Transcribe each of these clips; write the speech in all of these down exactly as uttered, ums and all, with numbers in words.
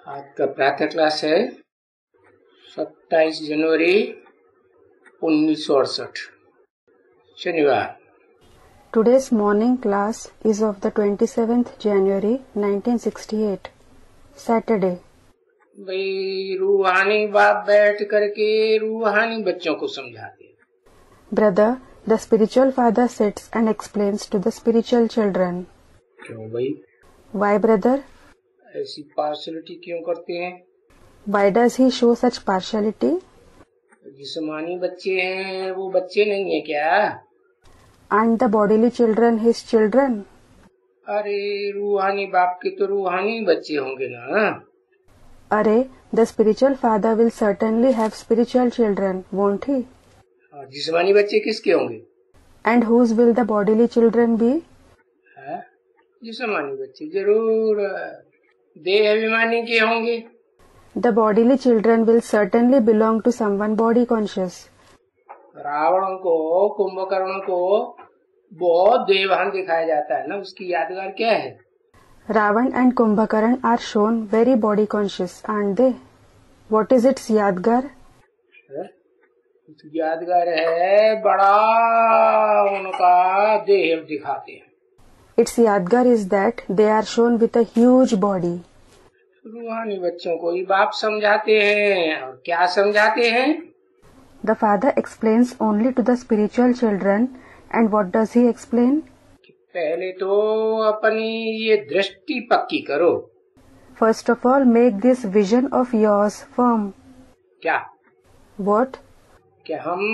आज का प्रातः क्लास है सत्ताईस जनवरी उन्नीस सौ अड़सठ शनिवार। Today's morning class is of the twenty-seventh January nineteen sixty-eight, Saturday. भाई रूहानी बाप बैठ करके रूहानी बच्चों को समझाते हैं। Brother, the spiritual father sits and explains to the spiritual children. क्यों भाई? Why, brother? ऐसी पार्शलिटी क्यों करते हैं? Why does he show such partiality? जिस्मानी बच्चे हैं वो बच्चे नहीं है क्या? Aren't the bodily children his children? अरे रूहानी बाप के तो रूहानी बच्चे होंगे ना। अरे, the spiritual father will certainly have spiritual children, won't he? जिस्मानी बच्चे किसके होंगे? And whose will the bodily children be? है? जिस्मानी बच्चे जरूर देह अभिमानी के होंगे। The bodily children will certainly belong to someone body conscious. Ravan को कुंभकर्ण को बहुत देवान दिखाया जाता है ना, उसकी यादगार क्या है? Ravan and Kumbhakarna are shown very body conscious, aren't they? What is its yadgar? यादगार है बड़ा उनका देह दिखाते हैं। Its yadgar is that they are shown with a huge body. रूहानी बच्चों को ही बाप समझाते हैं, और क्या समझाते हैं? The father explains only to the spiritual children, and what does he explain? पहले तो अपनी ये दृष्टि पक्की करो। First of all, make this vision of yours firm. क्या? What? कि हम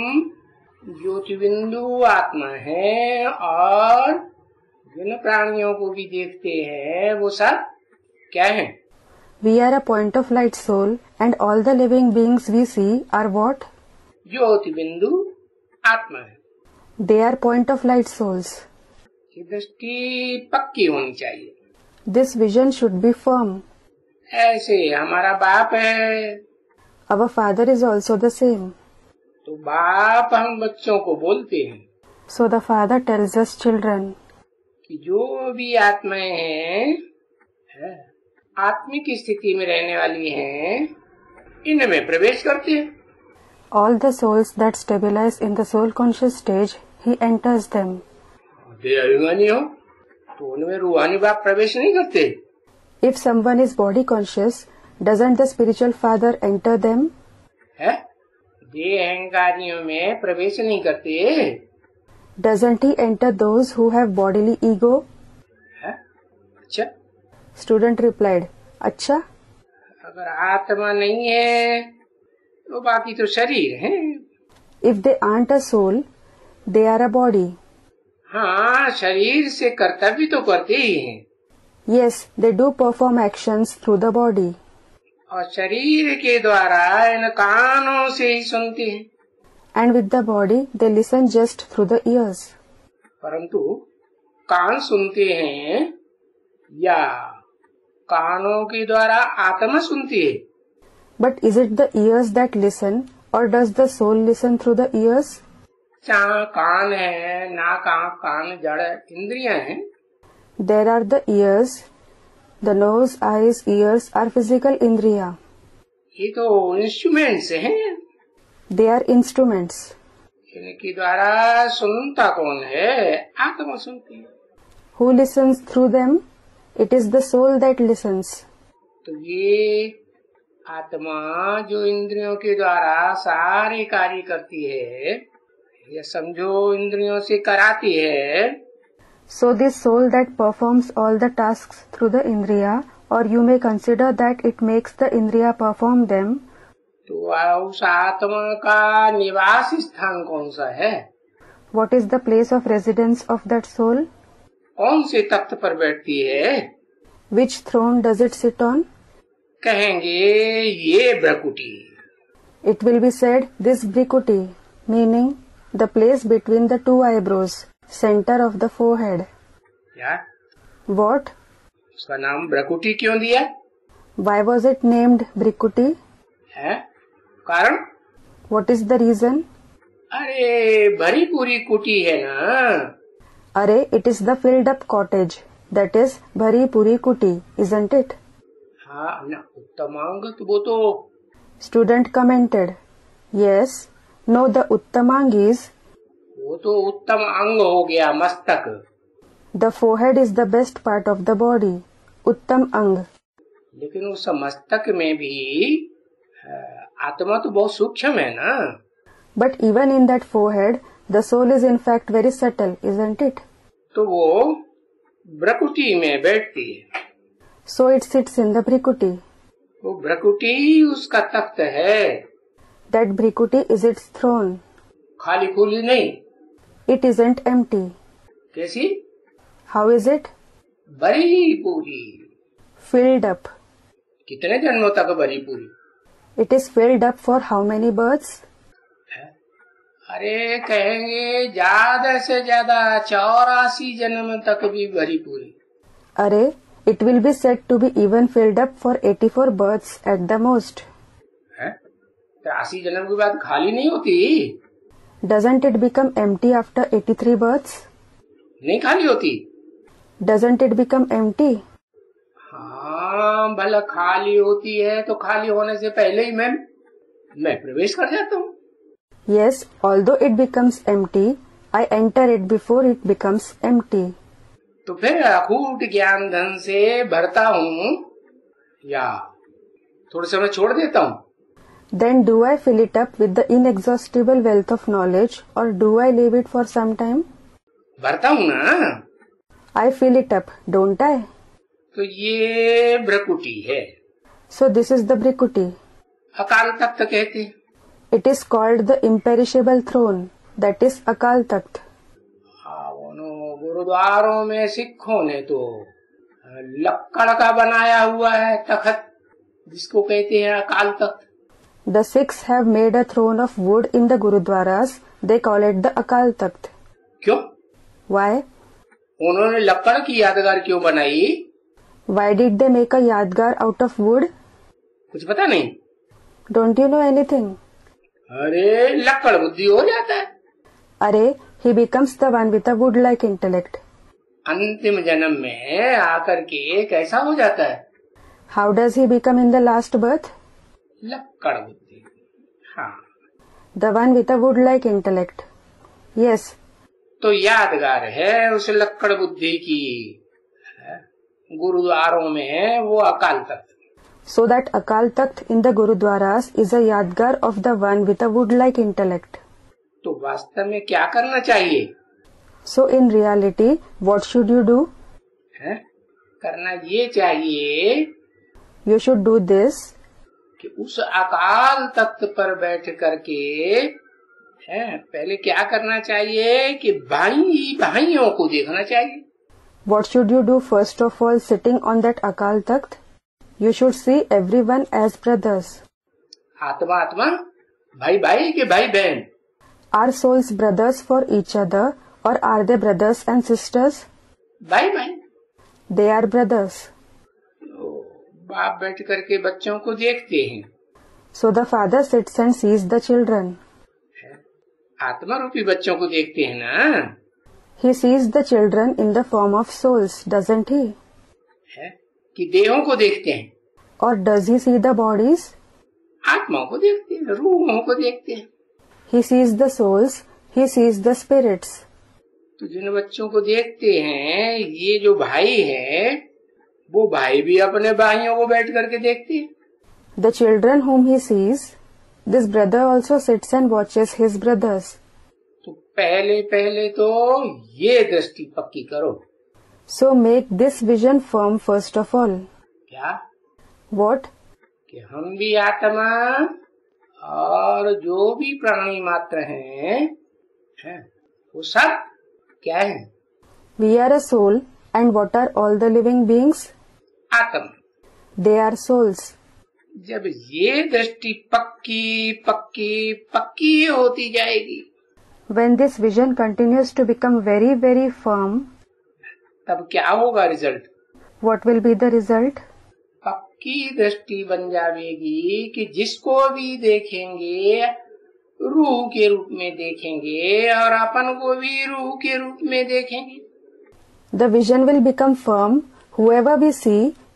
ज्योतिबिंदु आत्मा हैं और जिन प्राणियों को भी देखते हैं वो सब क्या है? We are a point of light soul, and all the living beings we see are what? ज्योतिबिंदु आत्मा है। They are point of light souls. ये दृष्टि पक्की होनी चाहिए। This vision should be firm. ऐसे हमारा बाप है। Our father is also the same. तो बाप हम बच्चों को बोलते हैं। So the father tells us children. कि जो भी आत्माएं हैं, है, आत्मिक स्थिति में रहने वाली हैं, इनमें प्रवेश करते हैं। All the souls that stabilize in the soul conscious stage, he enters them. देह अभिमानी हो तो उनमें रूहानी बाप प्रवेश नहीं करते। If someone is body conscious, doesn't the spiritual father enter them? है, देह अहंकारियों में प्रवेश नहीं करते। Doesn't he enter those who have bodily ego? है? अच्छा। Student replied, अच्छा? अगर आत्मा नहीं है तो बाकी तो शरीर है। If they aren't a soul, they are a body. हाँ, शरीर से कर्तव्य तो करते ही हैं। Yes, they do perform actions through the body. और शरीर के द्वारा इन कानों से ही सुनते हैं। And with the body, they listen just through the ears. परंतु कान सुनते हैं या कानों के द्वारा आत्मा सुनती है? But is it the ears that listen, or does the soul listen through the ears? जहाँ कान है, नाक, आँख, कान, जड़ इंद्रियां हैं। There are the ears. The nose, eyes, ears are physical indriya. ये तो इंस्ट्रूमेंट्स हैं। They are instruments. इनके द्वारा सुनता कौन है? आत्मा सुनती है। Who listens through them? It is the soul that listens. तो ये आत्मा जो इंद्रियों के द्वारा सारे कार्य करती है, या समझो इंद्रियों से कराती है। So this soul that performs all the tasks through the indriya, or you may consider that it makes the indriya perform them. तो उस आत्मा का निवास स्थान कौन सा है? What is the place of residence of that soul? कौन से तख्त पर बैठती है? Which throne does it sit on? कहेंगे ये भ्रकुटी। It will be said this brikuti, meaning the place between the two eyebrows, center of the forehead. क्या? What? उसका नाम भ्रकुटी क्यों दिया? Why was it named brikuti? है? कारण? What is the reason? अरे भरी पूरी कुटी है ना। अरे, it is the filled up cottage. That is Bhari Puri Kuti, isn't it? हाँ न उत्तमांग तो वो तो Student commented, yes, no, the Uttamang is, वो तो उत्तम अंग हो गया मस्तक, the forehead is the best part of the body, Uttam Ang. लेकिन उस मस्तक में भी आत्मा तो बहुत सूक्ष्म है ना. But even in that forehead, the soul is in fact very subtle, isn't it? तो वो भ्रकुटी में बैठती है. So it sits in the Bhrikuti. वो भ्रकुटी उसका तख्त है. That Bhrikuti is its throne. खाली खुली नहीं. It isn't empty. कैसी? How is it? भरी पूरी. Filled up. कितने जन्मों तक भरी पूरी? It is filled up for how many births? अरे कहेंगे ज्यादा से ज्यादा चौरासी जन्म तक भी भरी पूरी. अरे it will be said to be even filled up for eighty-four births at the most. है? तो अस्सी जन्म के बाद खाली नहीं होती? Doesn't it become empty after eighty-three births? नहीं खाली होती? Doesn't it become empty? हाँ भला खाली होती है तो खाली होने से पहले ही मैं मैं प्रवेश कर जाता हूँ. Yes, although it becomes empty, I enter it before it becomes empty. तो फिर अखूट ज्ञान धन से भरता हूँ या थोड़े समय छोड़ देता हूँ? Then do I fill it up with the inexhaustible wealth of knowledge or do I leave it for some time? भरता हूँ ना. I fill it up, don't I? तो ये भ्रकुटी है. So this is the Bhrikuti. Akal Takht कहते हैं. It is called the imperishable throne, that is Akal Takht. गुरुद्वारों में सिखों ने तो लक्कड़ का बनाया हुआ है तख्त, जिसको कहते हैं Akal Takht. The Sikhs have made a throne of wood in the Gurudwaras. They call it the Akal Takht. क्यों? Why? उन्होंने लक्कड़ की यादगार क्यों बनाई? Why did they make a yadgar out of wood? कुछ पता नहीं. Don't you know anything? अरे लक्कड़ बुद्धि हो जाता है. अरे he becomes the one with a wood-like intellect. अंतिम जन्म में आकर के कैसा हो जाता है? How does he become in the last birth? लक्कड़ बुद्धि. हाँ. The one with a wood-like intellect. Yes. तो यादगार है उस लक्कड़ बुद्धि की गुरुद्वारों में वो Akal Takht. So that Akal Takht in the Gurudwaras is a yadgar of the one with a wood-like intellect. तो वास्तव में क्या करना चाहिए? So in reality, what should you do? है? करना ये चाहिए You should do this. कि उस अकाल तख्त पर बैठ करके है पहले क्या करना चाहिए कि भाई भाइयों को देखना चाहिए. What should you do first of all sitting on that Akal Takht? You should see everyone as brothers. आत्मा आत्मा भाई भाई के भाई बहन. Are souls brothers for each other or are they brothers and sisters? भाई भाई. They are brothers. बाप बैठ करके बच्चों को देखते हैं. So the father sits and sees the children. आत्मा रूपी बच्चों को देखते हैं ना. He sees the children in the form of souls, doesn't he? है कि देहों को देखते हैं. Or does he see the bodies? आत्माओं को देखते हैं, रूहों को देखते हैं. He sees the souls, he sees the spirits. तो जिन बच्चों को देखते हैं ये जो भाई है वो भाई भी अपने भाइयों को बैठ करके देखते हैं. The children whom he sees, this brother also sits and watches his brothers. तो पहले पहले तो ये दृष्टि पक्की करो. So make this vision firm first of all. क्या? What? कि हम भी आत्मा और जो भी प्राणी मात्र हैं है, वो सब क्या है? We are a soul and what are all the living beings? आत्मा. They are souls. जब ये दृष्टि पक्की पक्की पक्की होती जाएगी, When this vision continues to become very very firm, तब क्या होगा result? what will be the result? पक्की दृष्टि बन जाएगी कि जिसको भी देखेंगे रूह के रूप में देखेंगे और अपन को भी रूह के रूप में देखेंगे. The vision will become firm. Whoever we see,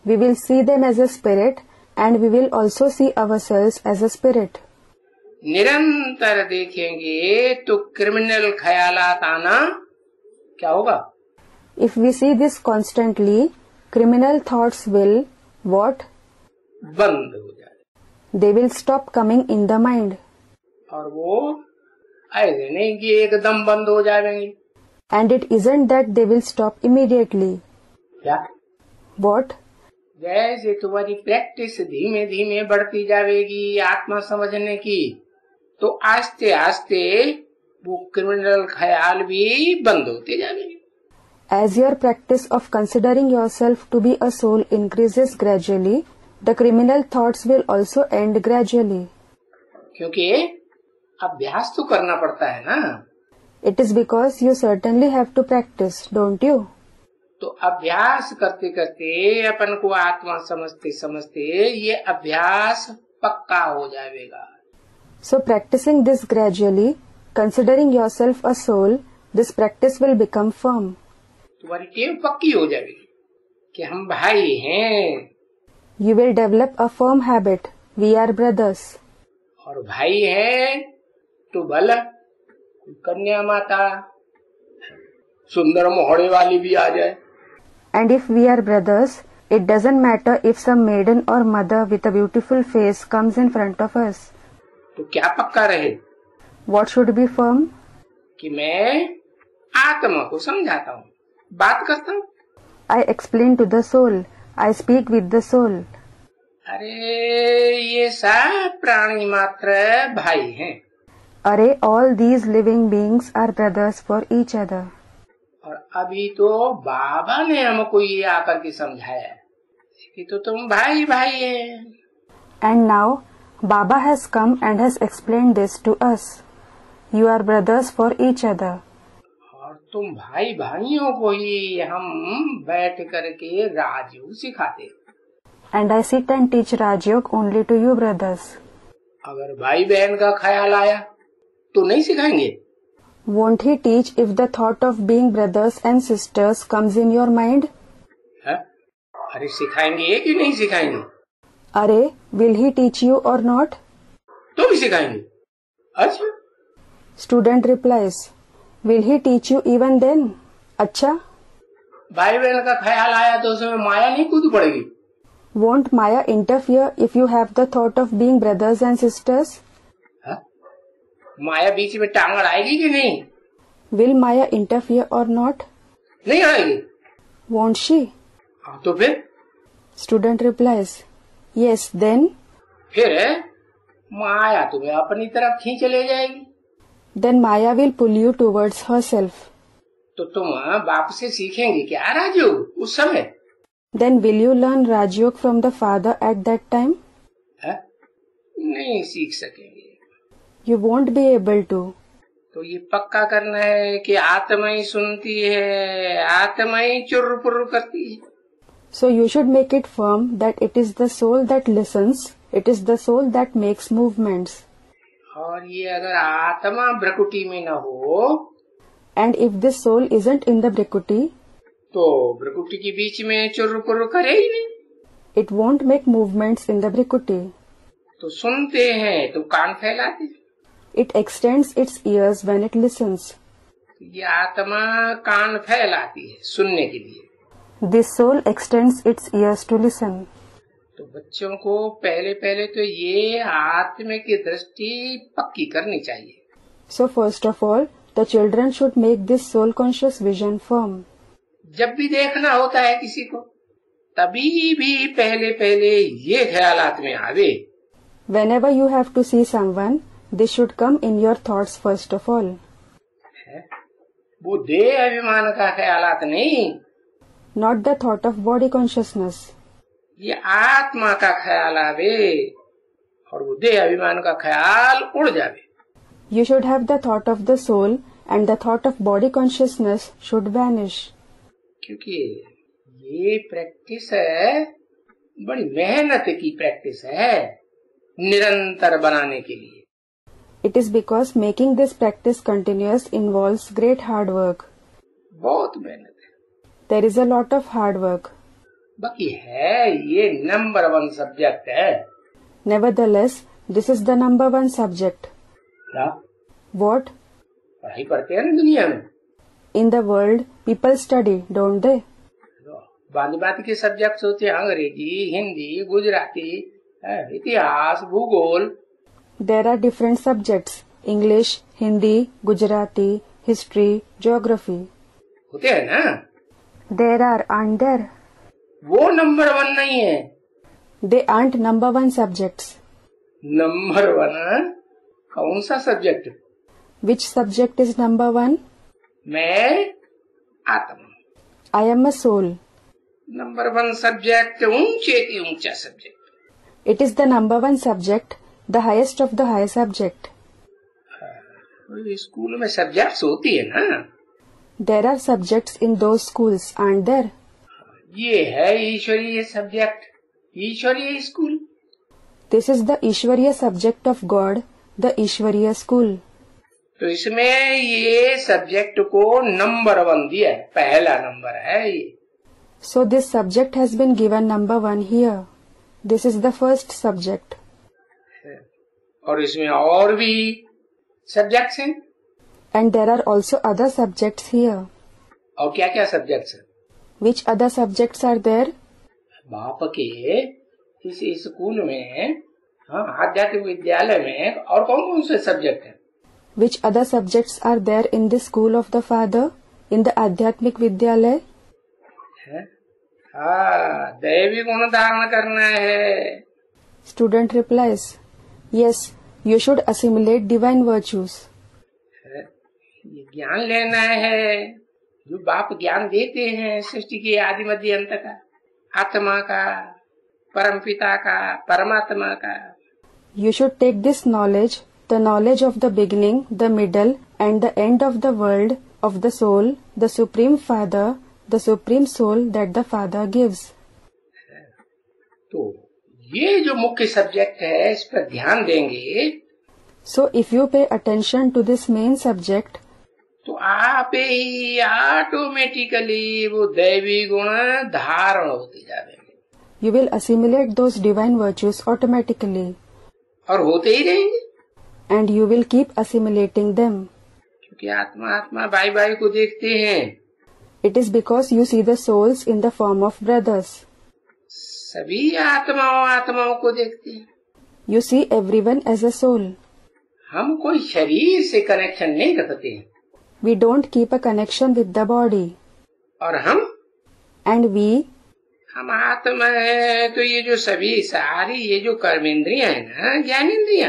we will see them as a spirit and we will also see ourselves as a spirit. निरंतर देखेंगे तो क्रिमिनल ख्यालात आना क्या होगा? If we see this constantly, criminal thoughts will what? बंद हो जाए. They will stop coming in the mind. और वो ऐसे नहीं कि एकदम बंद हो जाएंगे. And it isn't that they will stop immediately. क्या? What? जैसे तुम्हारी प्रैक्टिस धीमे धीमे बढ़ती जाएगी आत्मा समझने की, तो आस्ते आस्ते वो क्रिमिनल ख्याल भी बंद होते जाएंगे. As your practice of considering yourself to be a soul increases gradually, the criminal thoughts will also end gradually. क्योंकि अभ्यास तो करना पड़ता है ना. It is because you certainly have to practice, don't you? तो अभ्यास करते करते अपन को आत्मा समझते समझते ये अभ्यास पक्का हो जाएगा. So practicing this gradually, considering yourself a soul, this practice will become firm. तुम्हारी टेव पक्की हो जाएगी कि हम भाई हैं. You will develop a firm habit. We are brothers. और भाई हैं तो भला कन्या माता सुंदर मोहड़े वाली भी आ जाए. And if we are brothers, it doesn't matter if some maiden or mother with a beautiful face comes in front of us. तो क्या पक्का रहे? What should be firm? कि मैं आत्मा को समझाता हूँ, बात करता हूँ. I explain to the soul. I speak with the soul. अरे ये सब प्राणी मात्र भाई हैं. अरे all these living beings are brothers for each other. और अभी तो बाबा ने हमको ये आकर के समझाया कि तो तुम भाई भाई हैं. And now Baba has come and has explained this to us. You are brothers for each other. और तुम भाई भाइयों को ही हम बैठ करके राजयोग सिखाते. And I sit and teach Rajयोग only to you brothers. अगर भाई बहन का ख्याल आया तो नहीं सिखाएंगे. Won't he teach if the thought of being brothers and sisters comes in your mind? है? अरे सिखाएंगे कि नहीं सिखाएंगे? अरे will he teach you or not? तो भी सिखाएंगे. अच्छा. Student replies, will he teach you even then? अच्छा. भाई बहन का ख्याल आया तो उसमें माया नहीं कूद पड़ेगी. Won't Maya interfere if you have the thought of being brothers and sisters? है? माया बीच में टांग आएगी कि नहीं? Will Maya interfere or not? नहीं आएगी. Won't she? हाँ तो फिर? Student replies, yes then? फिर माया तुम्हें अपनी तरफ खींच ले जाएगी. Then Maya will pull you towards herself. तो तुम बाप से सीखेंगे क्या राजयोग उस समय? Then will you learn Rajयोग from the father at that time? है? नहीं सीख सकेंगे. You won't be able to. तो ये पक्का करना है कि आत्मा ही सुनती है, आत्मा ही चुर्र पुर्र करती है. So you should make it firm that it is the soul that listens, it is the soul that makes movements. और ये अगर आत्मा भ्रकुटी में न हो, and if this soul isn't in the Brikuti, तो भ्रकुटी के बीच में चुर्र पुर्र करे ही नहीं. it won't make movements in the Brikuti. तो सुनते हैं तो कान फैलाते. It extends its ears when it listens. ये आत्मा कान फैलाती है सुनने के लिए. This soul extends its ears to listen. तो बच्चों को पहले पहले तो ये आत्मा की दृष्टि पक्की करनी चाहिए. So first of all, the children should make this soul conscious vision firm. जब भी देखना होता है किसी को, तभी भी पहले पहले ये ख्यालात में आवे. Whenever you have to see someone, this should come in your thoughts first of all. है? वो देह अभिमान का ख्यालात नहीं. Not the thought of body consciousness. ये आत्मा का ख्याल आवे और वो देह अभिमान का ख्याल उड़ जावे. You should have the thought of the soul and the thought of body consciousness should vanish. क्योंकि ये प्रैक्टिस है, बड़ी मेहनत की प्रैक्टिस है निरंतर बनाने के लिए. It is because making this practice continuous involves great hard work. बहुत मेहनत है. There is a lot of hard work. बाकी है ये नंबर वन सब्जेक्ट है। Nevertheless, this is the number one subject. क्या? What? पढ़ाई पढ़ते हैं ना दुनिया में। In the world, people study, don't they? बाकी बाकी के सब्जेक्ट्स होते हैं, अंग्रेजी, हिंदी, गुजराती, इतिहास, भूगोल। There are different subjects: English, Hindi, Gujarati, history, geography. होते हैं ना? There are, aren't there? वो नंबर वन नहीं है। They aren't number one subjects. Number one कौन सा subject? Which subject is number one? मैं आत्मा। I am a soul. Number one subject ऊंचे की ऊंचा subject. It is the number one subject, the highest of the high subject. School में subjects होती है ना? There are subjects in those schools, aren't there? ये है ईश्वरीय सब्जेक्ट, ईश्वरीय school. This is the Ishwariya subject of God, the Ishwariya school. तो इसमें ये सब्जेक्ट को नंबर वन दिया है, पहला नंबर है ये। So this subject has been given number one here. This is the first subject. और इसमें और भी सब्जेक्ट्स हैं। And there are also other subjects here. और क्या क्या सब्जेक्ट्स हैं? Which other subjects are there? बाप के इस स्कूल में, हाँ, आध्यात्मिक विद्यालय में और कौन कौन से सब्जेक्ट हैं? Which other subjects are there in the school of the Father, in the Adhyatmik Vidyalaya? हाँ, दैवी गुण धारण करना है। Student replies, yes, you should assimilate divine virtues. ये ज्ञान लेना है जो बाप ज्ञान देते हैं सृष्टि के आदि मध्य अंत का, आत्मा का, परमपिता का, परमात्मा का। You should take this knowledge, the knowledge of the beginning, the middle and the end of the world, of the soul, the Supreme Father, the Supreme Soul that the Father gives. तो ये जो मुख्य subject है इस पर ध्यान देंगे। So if you pay attention to this main subject, तो आप ही ऑटोमेटिकली वो दैवी गुण धारण होते जाएंगे। you will assimilate those divine virtues automatically. और होते ही रहेंगे। And you will keep assimilating them. क्योंकि आत्मा आत्मा भाई भाई को देखते हैं। It is because you see the souls in the form of brothers. सभी आत्माओं आत्माओं को देखते हैं। You see everyone as a soul. हम कोई शरीर से कनेक्शन नहीं रखते हैं। We don't keep a connection with the body. और हम And we, हम आत्मा है, तो ये जो सभी सारी ये जो कर्मेंद्रियां है ना, ज्ञानेंद्रियां,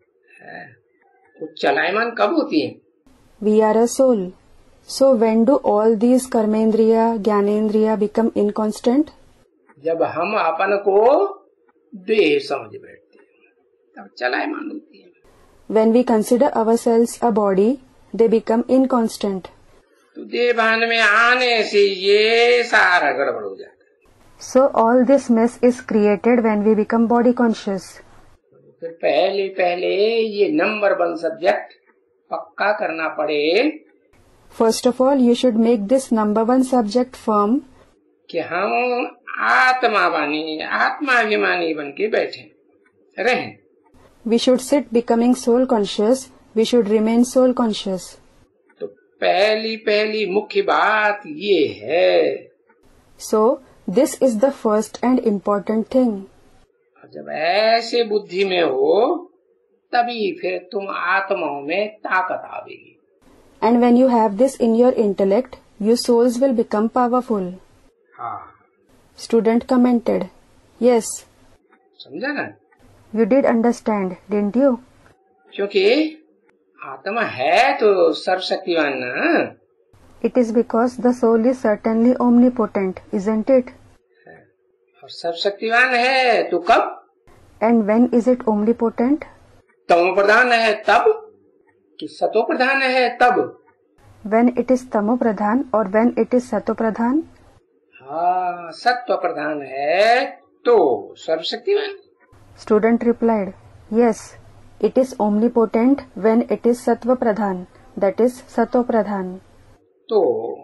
वो चलायमान कब होती हैं? we are a soul. So when do all these karmendriya, jnanendriya become inconstant? जब हम अपन को देह समझ बैठते हैं तब चलायमान होती है। When we consider ourselves a body, they become inconstant. तो देह भान में आने से ये सारा गड़बड़ हो जाता है। So all this mess is created when we become body conscious. फिर पहले पहले ये नंबर वन सब्जेक्ट पक्का करना पड़े। First of all, you should make this number one subject firm कि हम आत्मावानी आत्माभिमानी बन के बैठे रहें। We should sit becoming soul conscious. We should remain soul conscious. तो पहली पहली मुख्य बात ये है। So this is the first and important thing. जब ऐसे बुद्धि में हो तभी फिर तुम आत्माओं में ताकत आवेगी। And when you have this in your intellect, your souls will become powerful. हाँ। Student commented, yes. समझा ना? You did understand, didn't you? क्योंकि आत्मा है तो सर्वशक्तिवान ना। It is because the soul is certainly omnipotent, isn't it? और सर्वशक्तिवान है तो कब? And when is it omnipotent? तमो प्रधान है तब कि सतो प्रधान है तब? When it is tamo pradhan or when it is sato pradhan? हाँ, सत्व प्रधान है तो सर्वशक्तिवान। Student replied, yes, it is omnipotent when it is sattva pradhan, that is sato pradhan. तो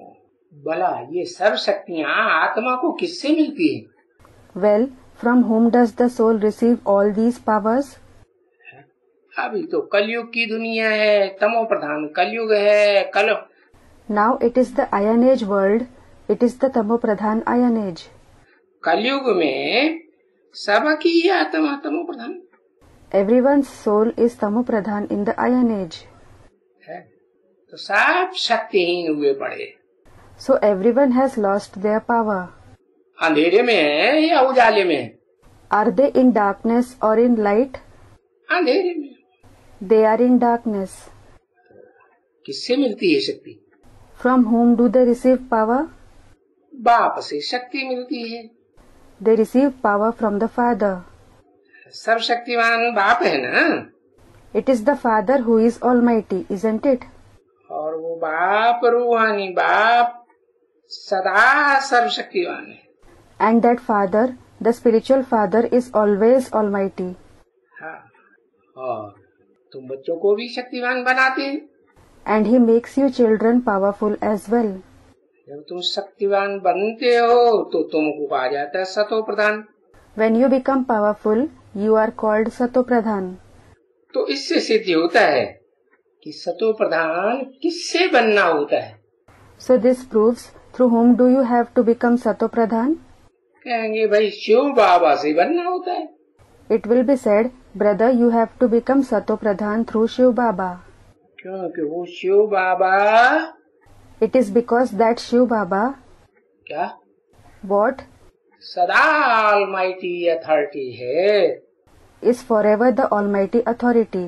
भला ये सब शक्तियाँ आत्मा को किससे मिलती है? Well, from whom does the soul receive all these powers? अभी तो कलयुग की दुनिया है, तमो प्रधान कलयुग है। कल Now it is the Iron Age world. It is the Tamo Pradhan Iron Age. कलयुग में सबकी ही आत्मा तमो प्रधान Everyone's soul is Tamo Pradhan in the Iron Age. है, तो सब शक्तिहीन हुए पड़े। So everyone has lost their power. अंधेरे में है या उजाले में? Are they in darkness or in light? अंधेरे में। They are in darkness. किससे मिलती है शक्ति? From whom do they receive power? बाप से शक्ति मिलती है। They receive power from the Father. सर्वशक्तिमान बाप है ना? It is the Father who is Almighty, isn't it? और वो बाप रूहानी बाप सदा सर्वशक्तिमान है। And that Father, the spiritual Father, is always Almighty. हाँ, और तुम बच्चों को भी शक्तिमान बनाते हैं। And He makes you children powerful as well. जब तुम शक्तिवान बनते हो तो तुमको कहा जाता है सतो प्रधान। When you become powerful, you are called Sato Pradhan. तो इससे सिद्ध होता है कि सतो प्रधान किससे बनना होता है। So this proves through whom do you have to become Sato Pradhan? कहेंगे भाई शिव बाबा से बनना होता है। It will be said, brother, you have to become Sato Pradhan through Shiv Baba. क्योंकि वो Shiv Baba It is because that Shiv Baba, क्या what, सदा ऑलमाइटी अथॉरिटी है। is forever the Almighty Authority.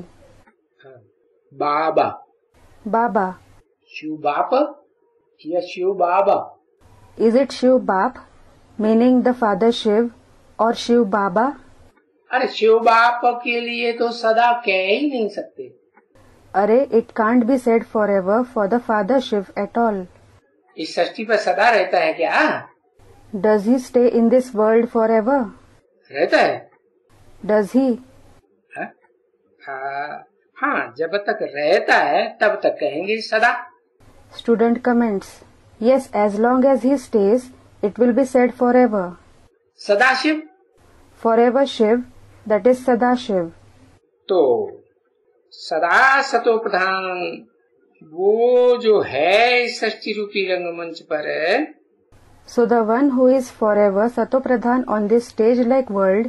Baba Baba. Shiv बाप या शिव बाबा? Is it Shiv Bap, meaning the Father Shiv, or Shiv Baba? अरे शिव बाप के लिए तो सदा कह ही नहीं सकते। अरे, it can't be said forever for the Father Shiv at all. इस सृष्टि पर सदा रहता है क्या? Does he stay in this world forever? रहता है। Does he? हाँ, हाँ, हाँ, जब तक रहता है तब तक कहेंगे सदा। Student comments. Yes, as long as he stays, it will be said forever. Sadashiv. Forever Shiv, that is Sadashiv. तो सदा सतो प्रधान वो जो है इस सृष्टि रूपी रंगमंच पर है। So the one who is forever Sato Pradhan on this stage-like world,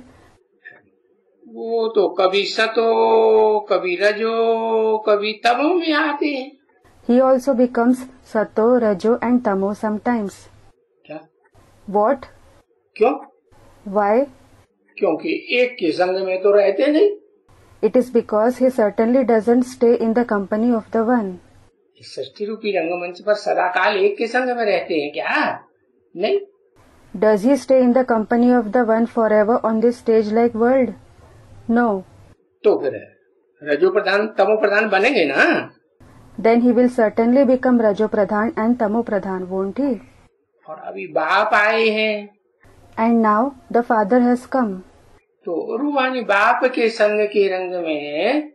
वो तो कभी सतो कभी रजो कभी तमो में आते हैं। he also becomes Sato, Rajo and Tamo sometimes. क्या? What? क्यों? Why? क्योंकि एक के संग में तो रहते नहीं। It is because he certainly doesn't stay in the company of the one. इस सृष्टि रूपी रंगमंच पर सदाकाल एक के संग में रहते हैं क्या? नहीं। Does he stay in the company of the one forever on this stage-like world? No. तो फिर रजो प्रधान तमो प्रधान बनेंगे ना? Then he will certainly become Rajo Pradhan and Tamo Pradhan, won't he? और अभी बाप आए हैं। And now the Father has come. तो रूहानी बाप के संग के रंग में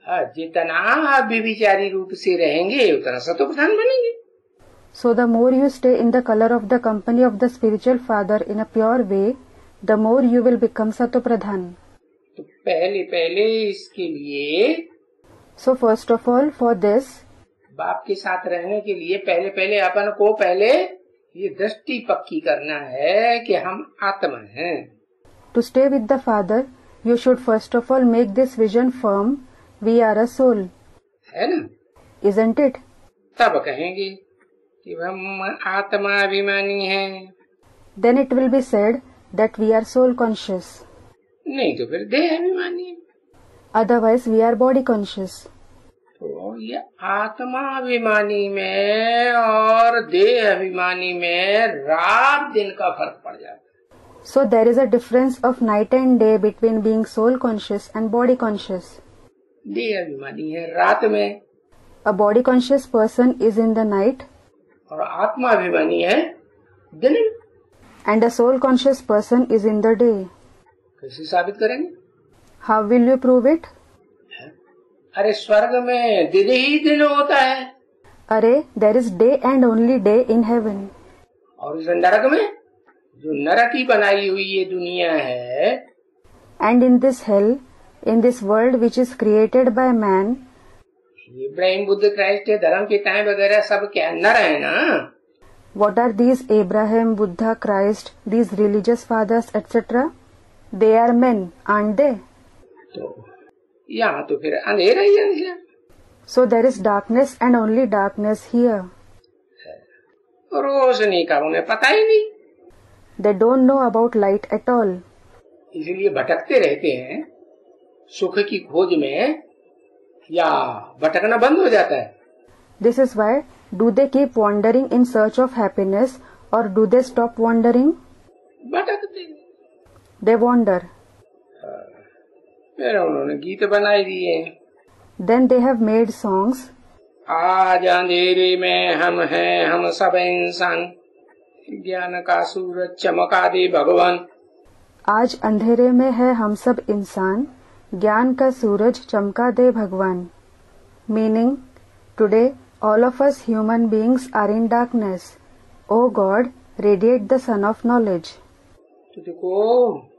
जितना व्यभिचारी रूप से रहेंगे उतना सतो प्रधान बनेंगे। So the more you stay in the color of the company of the spiritual Father in a pure way, the more you will become Sato Pradhan. तो पहले पहले इसके लिए So first of all, for this, बाप के साथ रहने के लिए पहले पहले अपन को पहले ये दृष्टि पक्की करना है कि हम आत्मा हैं। to stay with the Father, you should first of all make this vision firm. We are a soul, है ना? isn't it? तब कहेंगे कि हम आत्मा अभिमानी हैं। Then it will be said that we are soul conscious. नहीं तो फिर देह अभिमानी है। Otherwise, we are body conscious. तो ये आत्मा अभिमानी में और देह अभिमानी में रात दिन का फर्क पड़ जाता है। So there is a difference of night and day between being soul conscious and body conscious. देह अभिमानी है रात में A body conscious person is in the night और आत्मा अभिमानी है दिन में। and a soul conscious person is in the day. कैसे साबित करेंगे? How will you prove it? अरे स्वर्ग में दिन ही दिन होता है। अरे, there is day and only day in heaven. और इस नरक में जो नरक की बनाई हुई ये दुनिया है, And in this hell, in this world which is created by man, Ibrahim Buddha Christ धर्म के टाइम वगैरह सब क्या नर है ना? what are these Abraham, Buddha, Christ, these religious fathers, et cetera? They are men, aren't they? तो यहाँ तो फिर अंधेरा ही अंधेरा. So there is darkness and only darkness here. रोशनी का उन्हें पता ही नहीं. They don't know about light at all. इसलिए भटकते रहते हैं सुख की खोज में, या भटकना बंद हो जाता है. This is why do they keep wandering in search of happiness or do they stop wandering? भटकते. They wander. फिर उन्होंने गीत बनाई दिए. Then they have made songs. आज अंधेरे में हम हैं हम सब इंसान, ज्ञान का सूरज चमका दे भगवान. आज अंधेरे में है हम सब इंसान, ज्ञान का सूरज चमका दे भगवान. Meaning, today all of us human beings are in darkness. O God, radiate the sun of knowledge. तो देखो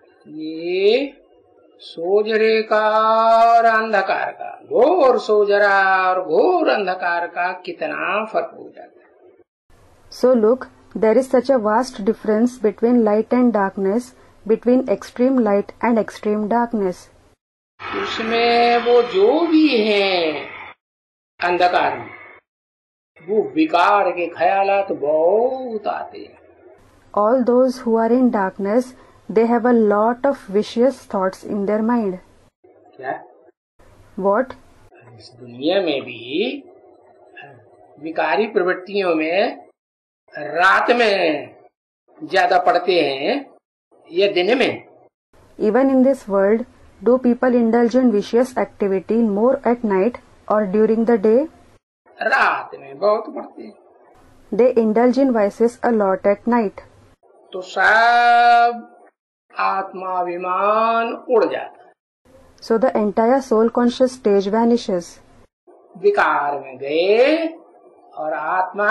ये सोजरे का और अंधकार का, घोर सोजरा और घोर अंधकार का कितना फर्क हो जाता है. So look, there is such a vast difference between light and darkness, between extreme light and extreme darkness. उसमें वो जो भी है अंधकार में, वो विकार के ख्यालात बहुत आते हैं. All those who are in darkness, they have a lot of vicious thoughts in their mind. क्या? What? इस दुनिया में भी विकारी प्रवृत्तियों में रात में ज्यादा पड़ते हैं या दिन में? Even in this world, do people indulge in vicious activity more at night or during the day? रात में बहुत पड़ते हैं. They indulge in vices a lot at night. तो सब आत्माभिमान उड़ जाता है. So the entire soul conscious stage vanishes. विकार में गए और आत्मा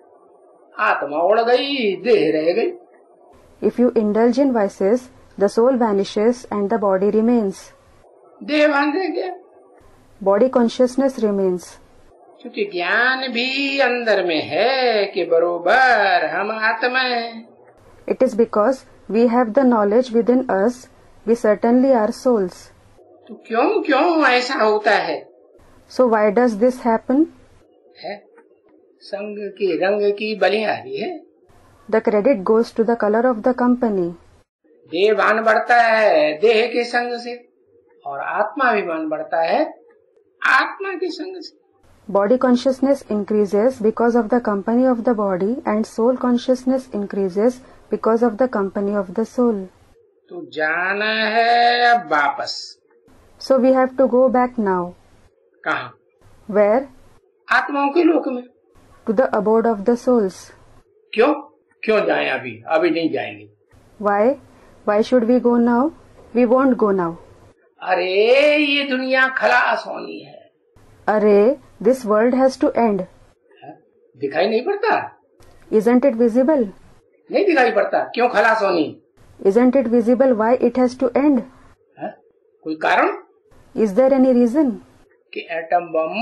आत्मा उड़ गई, देह रह गई. If you indulge in vices, the soul vanishes and the body remains. देह भान रह गया. Body consciousness remains. क्योंकि ज्ञान भी अंदर में है कि बरोबर हम आत्मा हैं. It is because we have the knowledge within us, we certainly are souls. तो क्यों क्यों ऐसा होता है? So why does this happen? है संग की रंग की बलिहारी है. The credit goes to the color of the company. देहभान बढ़ता है देह के संग से, और आत्माभिमान बढ़ता है आत्मा के संग से. Body consciousnस increases because of the company of the body and soul consciousness increases because of the company of the soul. तो जाना है अब वापस. So we have to go back now. कहाँ? Where? आत्माओं के लोक में. To the abode of the souls. क्यों क्यों जाएं अभी? अभी नहीं जाएंगे. Why? Why should we go now? We won't go now. अरे ये दुनिया खलास होनी है. अरे, this world has to end. दिखाई नहीं पड़ता? Isn't it visible? नहीं दिखाई पड़ता. क्यों खलास होनी? Isn't it visible why it has to end? है? कोई कारण? Is there any reason? कि एटम बम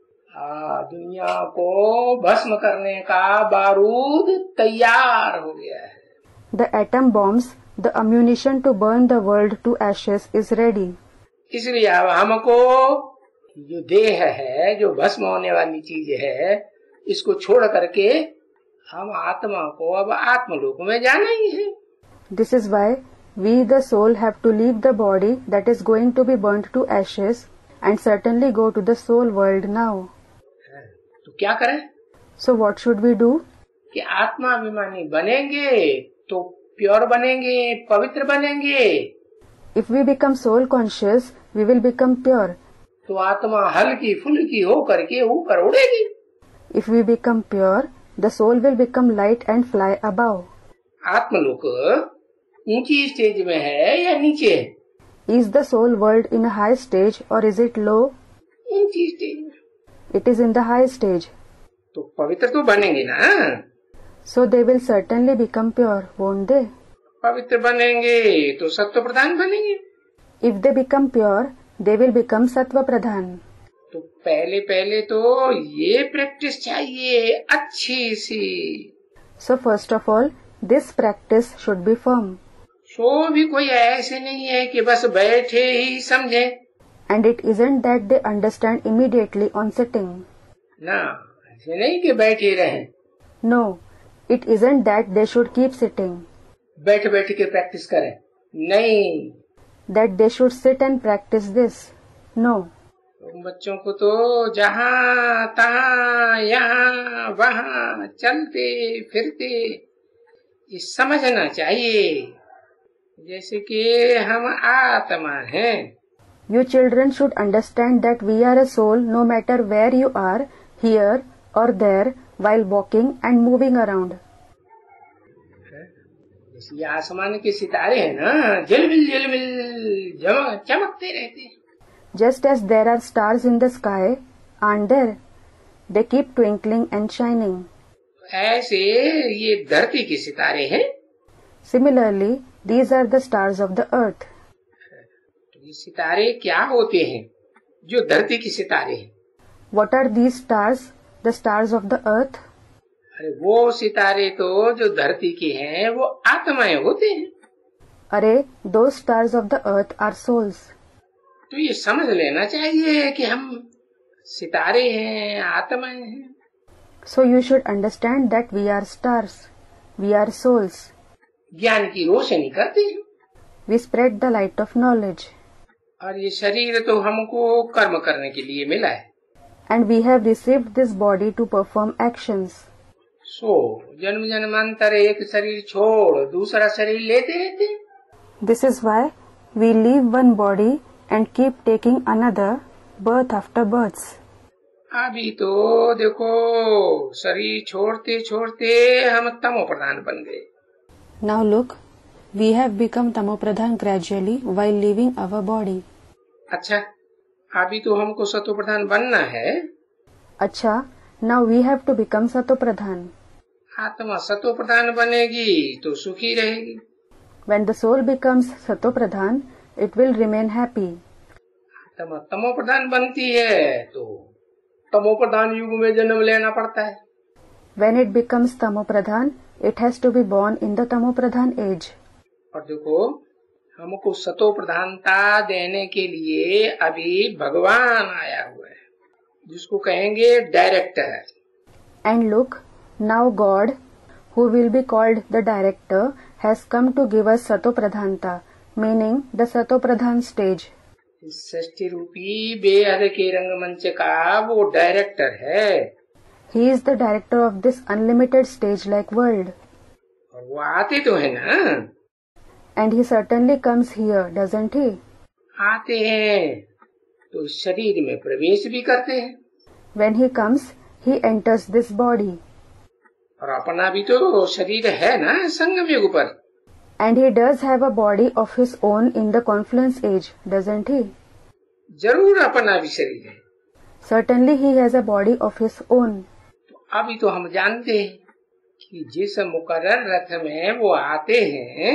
आ, दुनिया को भस्म करने का बारूद तैयार हो गया है. The atom bombs, the ammunition to burn the world to ashes is ready. इसलिए अब हमको जो देह है, जो भस्म होने वाली चीज है, इसको छोड़ करके हम आत्मा को अब आत्मलोक में जाना ही है. This is why we the soul have to leave the body that is going to be burnt to ashes and certainly go to the soul world now. तो क्या करें? So what should we do? कि आत्माभिमानी बनेंगे तो pure बनेंगे, पवित्र बनेंगे. If we become soul conscious, we will become pure. तो आत्मा हल्की फुल्की हो करके ऊपर उड़ेगी. If we become pure, the soul will become light and fly above. आत्मलोक ऊंची स्टेज में है या नीचे है? Is the soul world in a high stage or is it low? ऊंची स्टेज में. It is in the high stage. तो पवित्र तो बनेंगे ना। So they will certainly become pure, won't they? पवित्र बनेंगे तो सत्व प्रधान बनेंगे। If they become pure, they will become sattva pradhan. तो पहले पहले तो ये प्रैक्टिस चाहिए अच्छी सी। So first of all, this practice should be firm. सो भी कोई ऐसे नहीं है कि बस बैठे ही समझे। And it isn't that they understand immediately on sitting. ना, ऐसे नहीं कि बैठे रहें। No, it isn't that they should keep sitting. बैठ बैठ के प्रैक्टिस करें, नहीं। That they should sit and practice this. No. तो बच्चों को तो जहाँ तहाँ यहाँ वहाँ चलते फिरते ये समझना चाहिए जैसे कि हम आत्मा हैं। You children should understand that we are a soul no matter where you are, here or there, while walking and moving around. जैसे आसमान के सितारे हैं ना, झिलमिल झिलमिल चमकते रहते हैं। Just as there are stars in the sky, aren't there? They keep twinkling and shining. ऐसे ये धरती के सितारे हैं। Similarly, these are the stars of the earth. ये सितारे क्या होते हैं जो धरती के सितारे हैं? What are these stars, the stars of the earth? अरे वो सितारे तो जो धरती के हैं वो आत्माएं होते हैं। अरे those stars of the earth are souls. तो ये समझ लेना चाहिए कि हम सितारे हैं, आत्माएं हैं। So you should understand that we are stars. We are souls. ज्ञान की रोशनी करते हैं। We spread the light of knowledge. और ये शरीर तो हमको कर्म करने के लिए मिला है। And we have received this body to perform actions. सो जन्म जन्मांतर एक शरीर छोड़ दूसरा शरीर लेते रहते हैं। This is why we leave one body and keep taking another birth after births. अभी तो देखो शरीर छोड़ते छोड़ते हम तमो प्रधान बन गए। Now look, we have become tamopradhan gradually while leaving our body. अच्छा, अभी तो हमको सतो प्रधान बनना है। अच्छा, now we have to become sato pradhan. आत्मा सतो प्रधान बनेगी तो सुखी रहेगी। When the soul becomes sato pradhan, it will remain happy. आत्मा तमो प्रधान बनती है तो तमो प्रधान युग में जन्म लेना पड़ता है। When it becomes tamo pradhan, it has to be born in the tamo pradhan age. और देखो हमको सतो प्रधानता देने के लिए अभी भगवान आया हुआ है जिसको कहेंगे director. And look, now God, who will be called the director, has come to give us sato pradhanta, meaning the sato pradhan stage. इस सृष्टि रूपी बेहद के रंगमंच का वो डायरेक्टर है। He is the director of this unlimited stage-like world. और वो आते तो है ना। And he certainly comes here, doesn't he? आते हैं तो शरीर में प्रवेश भी करते हैं। When he comes, he enters this body. और अपना भी तो शरीर है ना संगम युग पर। And he does have a body of his own in the confluence age, doesn't he? जरूर अपना भी शरीर है। Certainly he has a body of his own. तो अभी तो हम जानते हैं कि जिस मुकर्रर रथ में वो आते हैं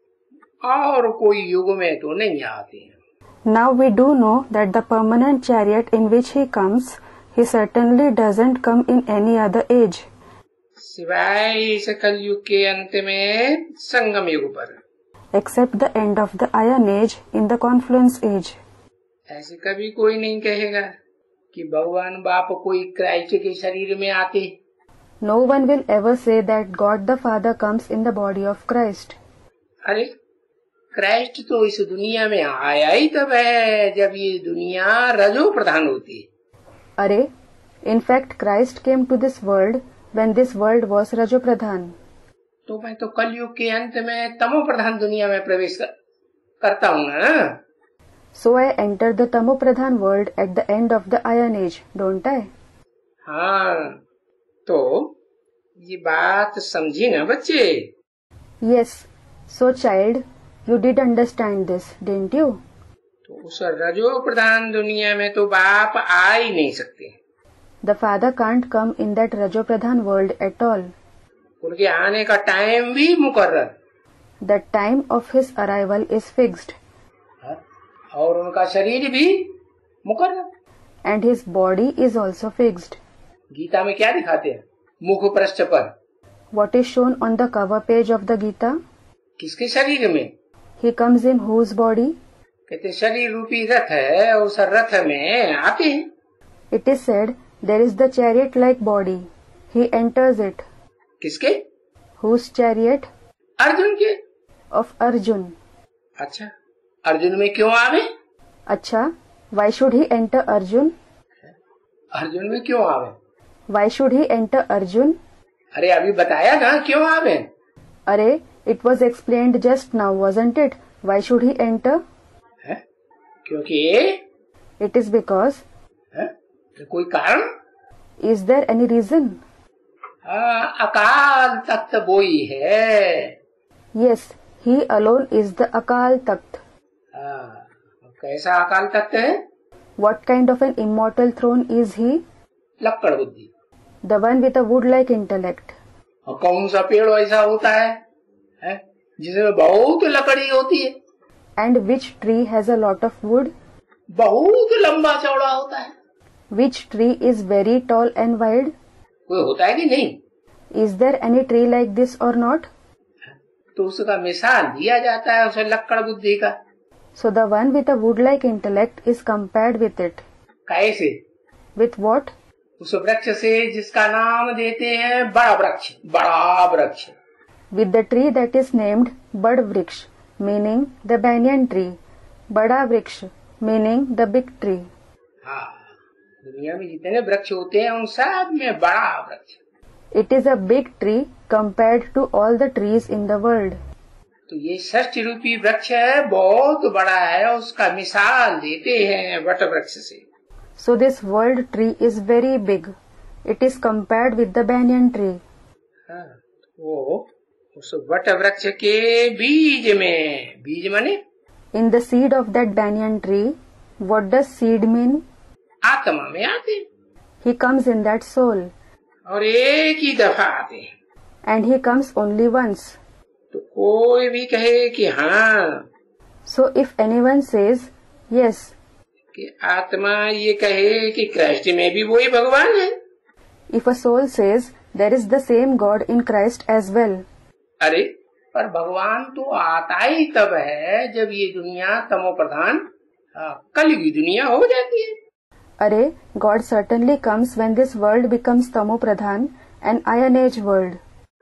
और कोई युग में तो नहीं आते हैं। Now we do know that the permanent chariot in which he comes, he certainly doesn't come in any other age. सिवाय इस कलयुग के अंत में संगम युग पर। Except the end of the iron age in the confluence age. ऐसे कभी कोई नहीं कहेगा कि भगवान बाप कोई क्राइस्ट के शरीर में आते। No one will ever say that God the Father comes in the body of Christ. अरे क्राइस्ट तो इस दुनिया में आया ही तब है जब ये दुनिया रजो प्रधान होती है। अरे, in fact Christ came to this world when this world was rajo pradhan. तो मैं तो कलयुग के अंत में तमो प्रधान दुनिया में प्रवेश कर, करता हूँ ना। So I enter the tamo pradhan world at the end of the iron age, don't I? हाँ, तो ये बात समझी ना बच्चे? Yes, so child, you did understand this, didn't you? तो उस रजो प्रधान दुनिया में तो बाप आ ही नहीं सकते। The father can't come in that Rajopradhan world at all. उनके आने का टाइम भी मुकर्रर, The time of his arrival is fixed, और उनका शरीर भी मुकर्रर। and his body is also fixed. Gita में क्या दिखाते हैं? मुख पृष्ठ पर What is shown on the cover page of the Gita? किसके शरीर में? He comes in whose body? कहते शरीर रूपी रथ है, उस रथ में आते हैं। It is said there is the chariot-like body. He enters it. किसके? Whose chariot? अर्जुन के। Of Arjun. अच्छा, अर्जुन में क्यों आवे? अच्छा, why should he enter Arjun? Arjun में क्यों आवे? Why should he enter Arjun? अरे अभी बताया ना क्यों आवे? अरे, it was explained just now, wasn't it? Why should he enter? है? क्योंकि It is because. है? तो कोई कारण? Is there any reason? हाँ, अकाल तख्त बोई है। Yes, he alone is the Akal Takht. हाँ, कैसा अकाल तख्त है? What kind of an immortal throne is he? लक्कड़ बुद्धि। The one with a wood-like intellect. और कौन सा पेड़ ऐसा होता है, है? जिसमें बहुत लकड़ी होती है? And which tree has a lot of wood? बहुत लंबा चौड़ा होता है। Which tree is very tall and wide? कोई होता है कि नहीं? Is there any tree like this or not? तो उसका मिसाल दिया जाता है उसे लक्कड़ बुद्धि का। So the one with a wood-like intellect is compared with it. कैसे? With what? उस वृक्ष से जिसका नाम देते हैं बड़ा वृक्ष, बड़ा वृक्ष। With the tree that is named Bad Vriksh, meaning the banyan tree. Bada Vriksh, meaning the big tree. हाँ, दुनिया में जितने वृक्ष होते हैं उन सब में बड़ा वृक्ष। It is a big tree compared to all the trees in the world. तो ये षष्ठी रूपी वृक्ष है, बहुत बड़ा है, उसका मिसाल देते हैं वट वृक्ष से। So this world tree is very big. It is compared with the banyan tree. हाँ, वो उस वट वृक्ष के बीज में, बीज माने? In the seed of that banyan tree, what does seed mean? आत्मा में आते। He comes in that soul. और एक ही दफा आते हैं। And he comes only once. तो कोई भी कहे कि हाँ, So if anyone says, yes, कि आत्मा ये कहे कि कृष्ण में भी वही भगवान है। if a soul says, there is the same God in Christ as well. अरे पर भगवान तो आता ही तब है जब ये दुनिया तमो प्रधान कलयुगी दुनिया हो जाती है। अरे, God certainly comes when this world becomes Tamo Pradhan, an Iron Age world.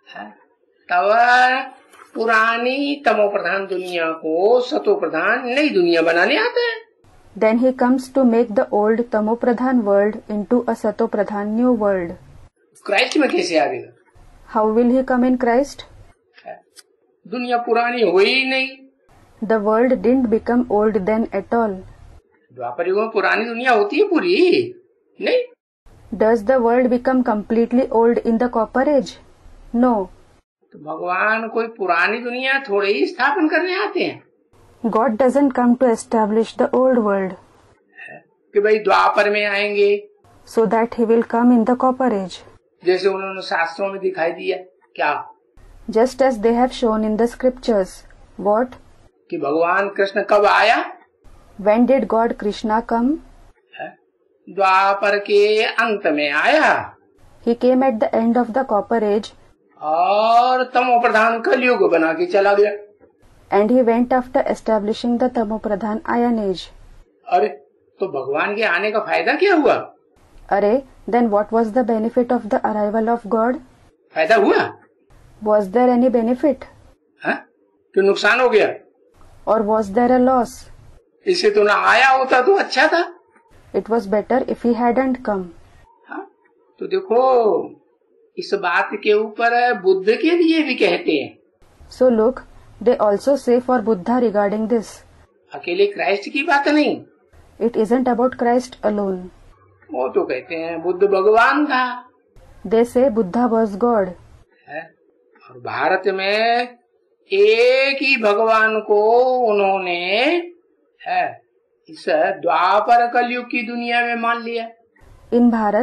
तब पुरानी तमो प्रधान दुनिया को सतो प्रधान नई दुनिया बनाने आता है। Then he comes to make the old Tamo Pradhan world into a Sato Pradhan new world. Christ में कैसे आएगा? How will he come in Christ? दुनिया पुरानी हुई ही नहीं। The world didn't become old then at all. द्वापर युग में पुरानी दुनिया होती है पूरी नहीं। Does the world become completely old in the Copper Age? No. तो भगवान कोई पुरानी दुनिया थोड़े ही स्थापन करने आते हैं। God doesn't come to establish the old world. कि भाई द्वापर में आएंगे, so that he will come in the Copper Age. जैसे उन्होंने शास्त्रों में दिखाई दिया क्या? Just as they have shown in the scriptures. What? कि भगवान कृष्ण कब आया? When did God Krishna come? द्वापर के अंत में आया। He came at the end of the Copper Age. और तमो प्रधान कलयुग बना के चला गया। And he went after establishing the Tamo Pradhan Iron Age. अरे तो भगवान के आने का फायदा क्या हुआ? अरे, then what was the benefit of the arrival of God? फायदा हुआ? Was there any benefit? हाँ? कि नुकसान हो गया? Or was there a loss? इससे तो ना आया होता तो अच्छा था। It was better if he hadn't come. हाँ? तो देखो इस बात के ऊपर बुद्ध के लिए भी कहते हैं। So look, they also say for Buddha regarding this. अकेले क्राइस्ट की बात नहीं। It isn't about Christ alone. वो तो कहते हैं बुद्ध भगवान था। They say Buddha was God. है? और भारत में एक ही भगवान को उन्होंने है इस द्वापर कलयुग की दुनिया में मान लिया। In Bharat,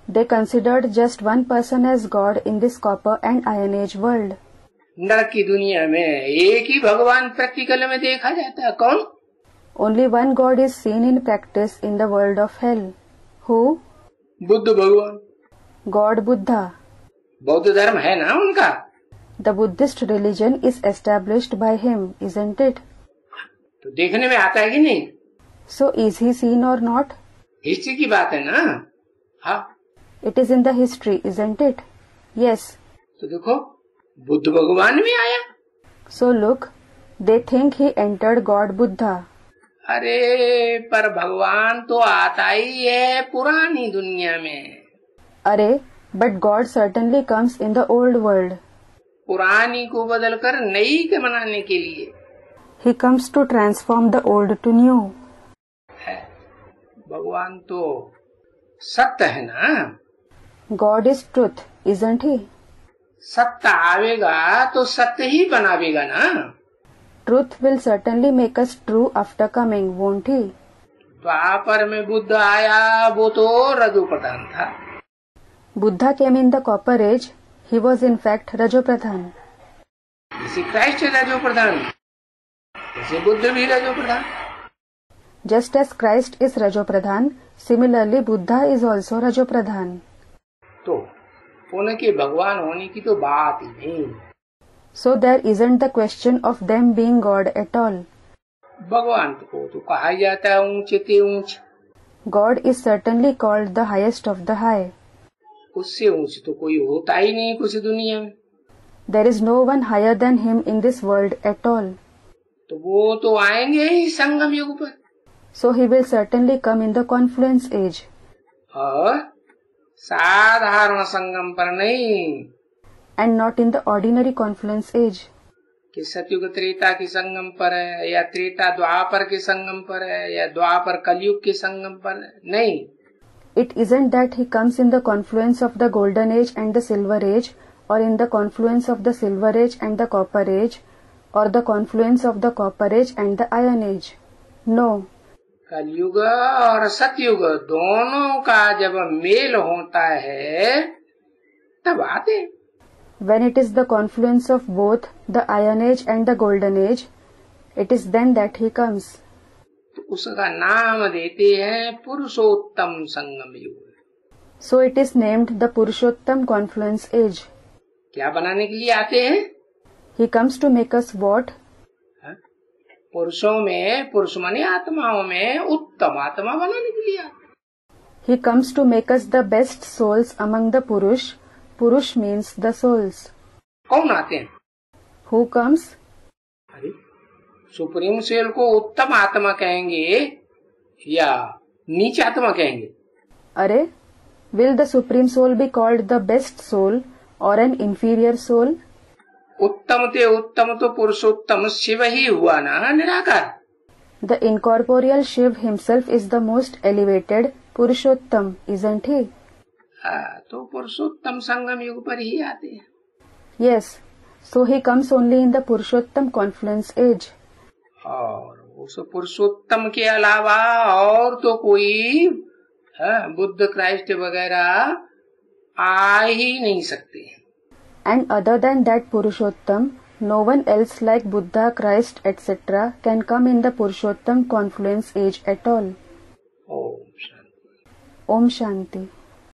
They considered just one person as God in this copper and iron age world. नरक की दुनिया में एक ही भगवान प्रैक्टिकल में देखा जाता है, कौन? Only one God is seen in practice in the world of hell. Who? Buddha भगवान। God Buddha. बौद्ध धर्म है ना उनका। The Buddhist religion is established by him, isn't it? तो देखने में आता है कि नहीं? So is he seen or not? History की बात है ना। हाँ, It is in the history, isn't it? Yes. तो देखो बुद्ध भगवान भी आया। So look, they think he entered God Buddha. अरे पर भगवान तो आता ही है पुरानी दुनिया में। अरे, but God certainly comes in the old world. पुरानी को बदलकर नई के बनाने के लिए। He comes to transform the old to new. है भगवान तो सत्य है ना। God is truth, isn't he? सत्य आवेगा तो सत्य ही बनावेगा ना। Truth will certainly make us true after coming, won't he? द्वापर में बुद्ध आया, वो तो रजो प्रधान था। Buddha came in the copper age. He was in fact Rajo Pradhan. जैसे क्राइस्ट रजो प्रधान, जैसे बुद्ध भी रजो प्रधान। Just as Christ is Rajo Pradhan, similarly Buddha is also Rajo Pradhan. तो उनके भगवान होने की तो बात ही नहीं। So there isn't the question of them being God at all. भगवान को तो कहा जाता है ऊंचे ते ऊंच। God is certainly called the highest of the high. उससे ऊंच तो कोई होता ही नहीं कुछ दुनिया में। There is no one higher than him in this world at all. तो वो तो आएंगे ही संगम युग पर। So he will certainly come in the confluence age. और साधारण संगम पर नहीं। And not in the ordinary confluence age. कि सतयुग त्रेता के संगम पर है, या त्रेता द्वापर के संगम पर है, या द्वापर कलयुग के संगम पर है। नहीं। It isn't that he comes in the confluence of the golden age and the silver age, or in the confluence of the silver age and the copper age, or the confluence of the copper age and the iron age. No. कलयुग और सतयुग दोनों का जब mail होता है तब आते। When it is the confluence of both the iron age and the golden age, it is then that he comes. तो उसका नाम देते हैं पुरुषोत्तम संगम युग। So it is named the Purushottam confluence age. क्या बनाने के लिए आते हैं? He comes to make us what? पुरुषों में, पुरुष माने आत्माओं में उत्तम आत्मा बनाने के लिए आते हैं। He comes to make us the best souls among the Purush. Purush means the souls. कौन आते हैं? Who comes? अरे सुप्रीम सोल को उत्तम आत्मा कहेंगे या नीच आत्मा कहेंगे? अरे, will the supreme soul be called the best soul or an inferior soul? उत्तम ते उत्तम तो पुरुषोत्तम शिव ही हुआ ना, निराकार। The incorporeal Shiv himself is the most elevated Purushottam, isn't he? हाँ, तो पुरुषोत्तम संगम युग पर ही आते हैं। Yes, so he comes only in the Purushottam confluence age. और उस पुरुषोत्तम के अलावा और तो कोई हाँ, बुद्ध क्राइस्ट वगैरह आ ही नहीं सकते। And other than that Purushottam, no one else like Buddha, Christ, et cetera can come in the Purushottam confluence age at all. Om Shanti. Om Shanti.